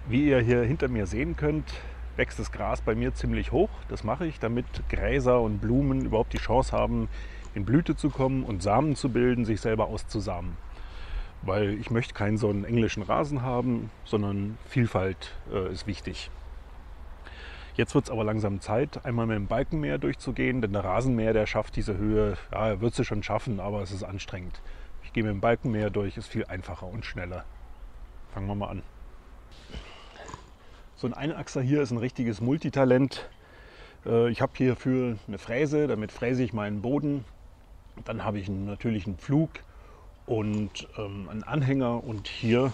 Wie ihr hier hinter mir sehen könnt, wächst das Gras bei mir ziemlich hoch. Das mache ich, damit Gräser und Blumen überhaupt die Chance haben, in Blüte zu kommen und Samen zu bilden, sich selber auszusamen. Weil ich möchte keinen so einen englischen Rasen haben, sondern Vielfalt ist wichtig. Jetzt wird es aber langsam Zeit, einmal mit dem Balkenmäher durchzugehen, denn der Rasenmäher, der schafft diese Höhe, ja, er wird sie schon schaffen, aber es ist anstrengend. Ich gehe mit dem Balkenmäher durch, ist viel einfacher und schneller. Fangen wir mal an. So ein Einachser hier ist ein richtiges Multitalent. Ich habe hierfür eine Fräse, damit fräse ich meinen Boden. Dann habe ich natürlich einen Pflug und einen Anhänger und hier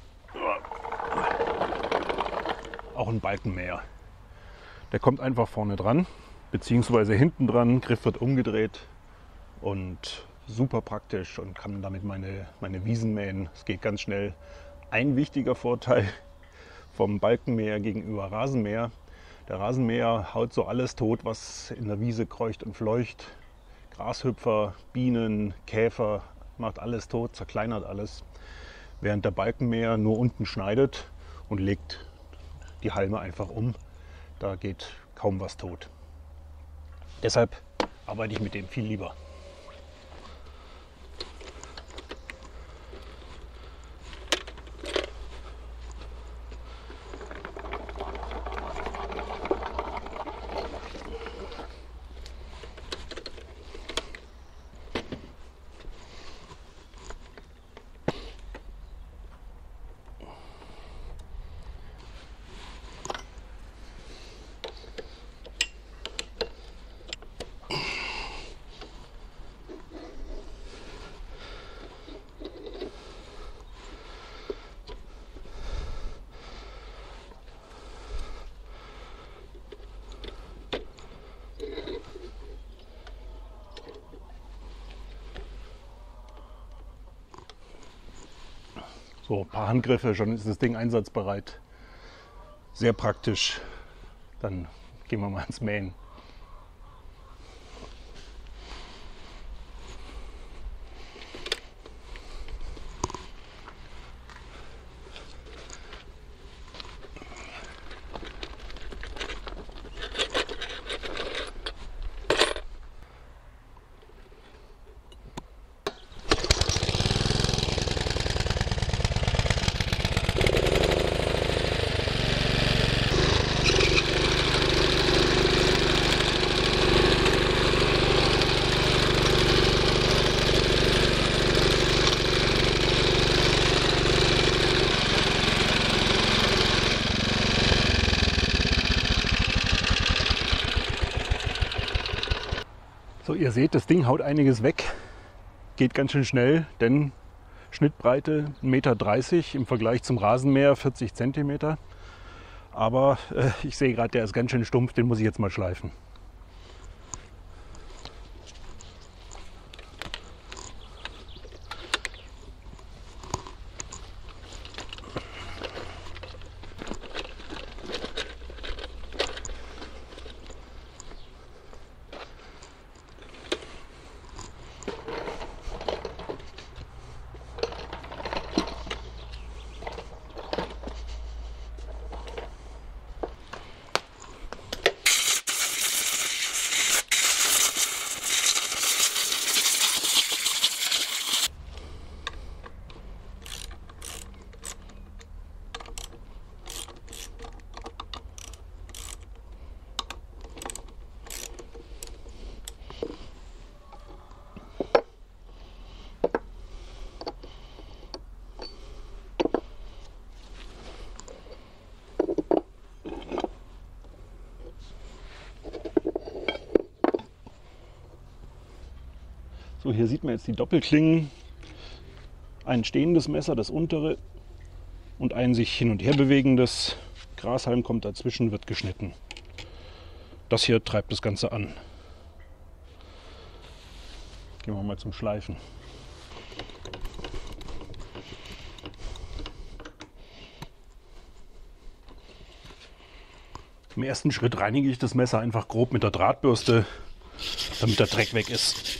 auch einen Balkenmäher. Der kommt einfach vorne dran, beziehungsweise hinten dran, Griff wird umgedreht und super praktisch und kann damit meine Wiesen mähen. Es geht ganz schnell. Ein wichtiger Vorteil vom Balkenmäher gegenüber Rasenmäher: der Rasenmäher haut so alles tot, was in der Wiese kreucht und fleucht. Grashüpfer, Bienen, Käfer, macht alles tot, zerkleinert alles. Während der Balkenmäher nur unten schneidet und legt die Halme einfach um. Da geht kaum was tot. Deshalb arbeite ich mit dem viel lieber. So, ein paar Handgriffe, schon ist das Ding einsatzbereit. Sehr praktisch. Dann gehen wir mal ins Mähen. So, ihr seht, das Ding haut einiges weg. Geht ganz schön schnell, denn Schnittbreite 1,30 Meter im Vergleich zum Rasenmäher 40 cm. Aber ich sehe gerade, der ist ganz schön stumpf, den muss ich jetzt mal schleifen. So, hier sieht man jetzt die Doppelklingen. Ein stehendes Messer, das untere, und ein sich hin und her bewegendes. Grashalm kommt dazwischen, wird geschnitten. Das hier treibt das Ganze an. Gehen wir mal zum Schleifen. Im ersten Schritt reinige ich das Messer einfach grob mit der Drahtbürste, damit der Dreck weg ist.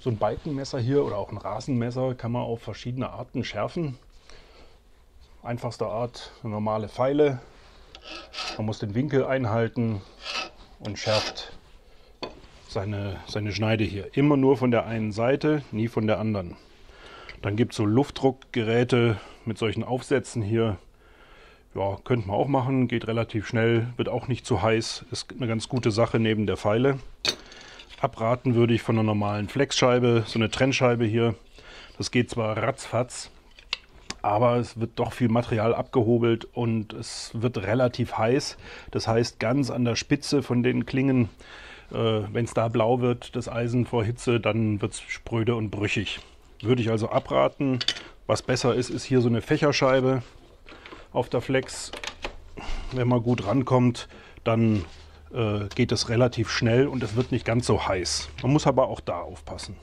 So ein Balkenmesser hier oder auch ein Rasenmesser kann man auf verschiedene Arten schärfen. Einfachste Art, eine normale Feile. Man muss den Winkel einhalten und schärft seine Schneide hier. Immer nur von der einen Seite, nie von der anderen. Dann gibt es so Luftdruckgeräte mit solchen Aufsätzen hier. Ja, könnte man auch machen, geht relativ schnell, wird auch nicht zu heiß. Ist eine ganz gute Sache neben der Feile. Abraten würde ich von einer normalen Flexscheibe, so eine Trennscheibe hier. Das geht zwar ratzfatz, aber es wird doch viel Material abgehobelt und es wird relativ heiß. Das heißt, ganz an der Spitze von den Klingen, wenn es da blau wird, das Eisen vor Hitze, dann wird es spröde und brüchig. Würde ich also abraten. Was besser ist, ist hier so eine Fächerscheibe auf der Flex. Wenn man gut rankommt, dann geht es relativ schnell und es wird nicht ganz so heiß. Man muss aber auch da aufpassen.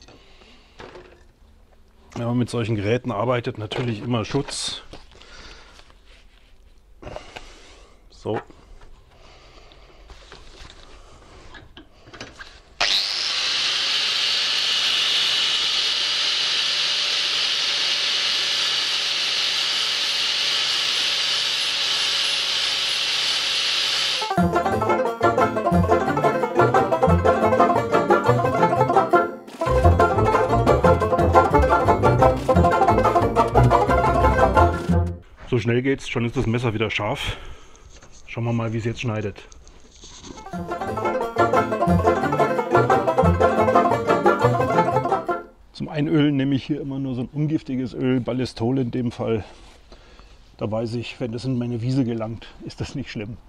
Wenn man mit solchen Geräten arbeitet, natürlich immer Schutz. So. So schnell geht's, schon ist das Messer wieder scharf. Schauen wir mal, wie es jetzt schneidet. Zum Einölen nehme ich hier immer nur so ein ungiftiges Öl, Ballistol in dem Fall. Da weiß ich, wenn das in meine Wiese gelangt, ist das nicht schlimm.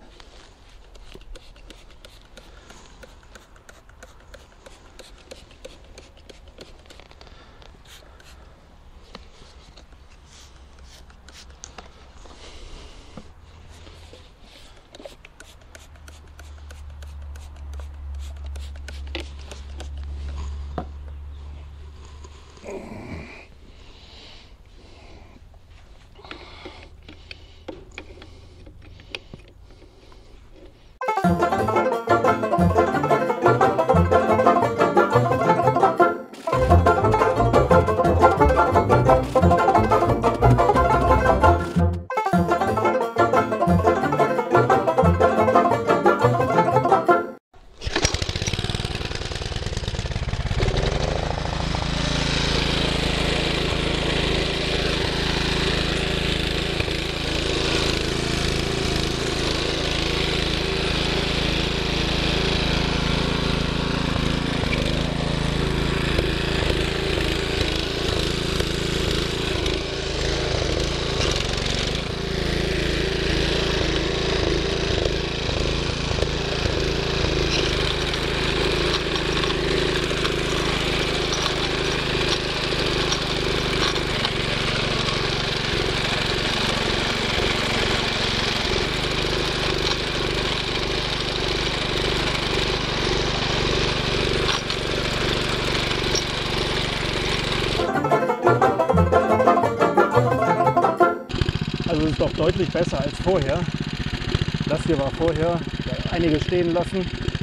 Also es ist doch deutlich besser als vorher. Das hier war vorher, einige stehen lassen.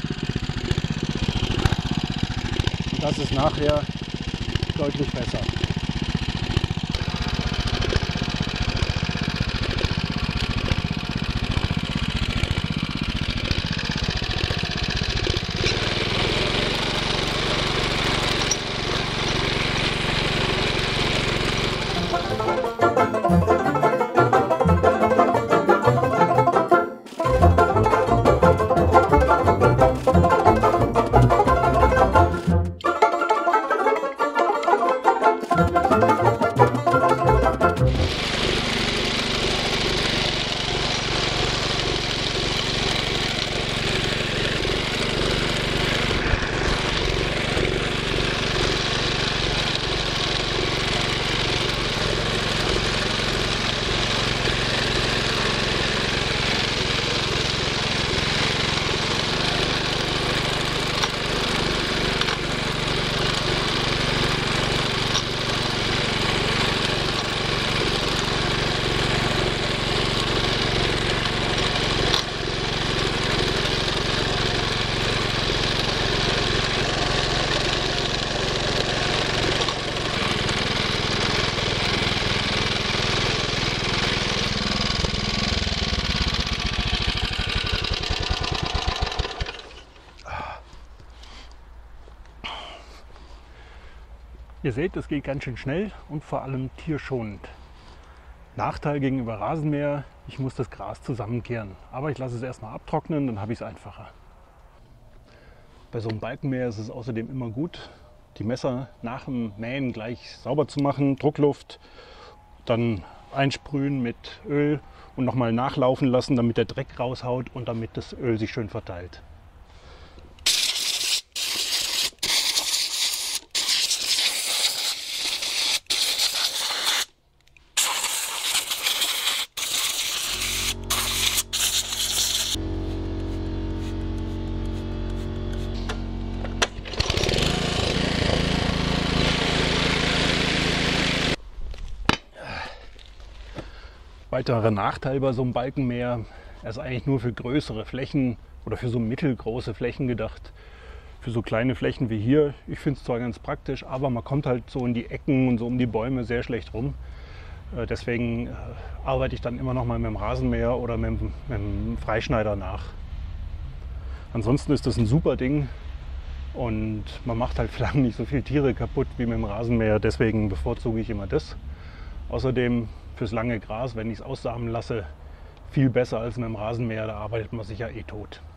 Das ist nachher deutlich besser. Ihr seht, es geht ganz schön schnell und vor allem tierschonend. Nachteil gegenüber Rasenmäher, ich muss das Gras zusammenkehren. Aber ich lasse es erstmal abtrocknen, dann habe ich es einfacher. Bei so einem Balkenmäher ist es außerdem immer gut, die Messer nach dem Mähen gleich sauber zu machen, Druckluft, dann einsprühen mit Öl und nochmal nachlaufen lassen, damit der Dreck raushaut und damit das Öl sich schön verteilt. Weiterer Nachteil bei so einem Balkenmäher, er ist eigentlich nur für größere Flächen oder für so mittelgroße Flächen gedacht. Für so kleine Flächen wie hier, ich finde es zwar ganz praktisch, aber man kommt halt so in die Ecken und so um die Bäume sehr schlecht rum. Deswegen arbeite ich dann immer noch mal mit dem Rasenmäher oder mit dem Freischneider nach. Ansonsten ist das ein super Ding und man macht halt vielleicht nicht so viele Tiere kaputt wie mit dem Rasenmäher, deswegen bevorzuge ich immer das. Außerdem fürs lange Gras, wenn ich es aussamen lasse, viel besser als mit dem Rasenmäher, da arbeitet man sich ja eh tot.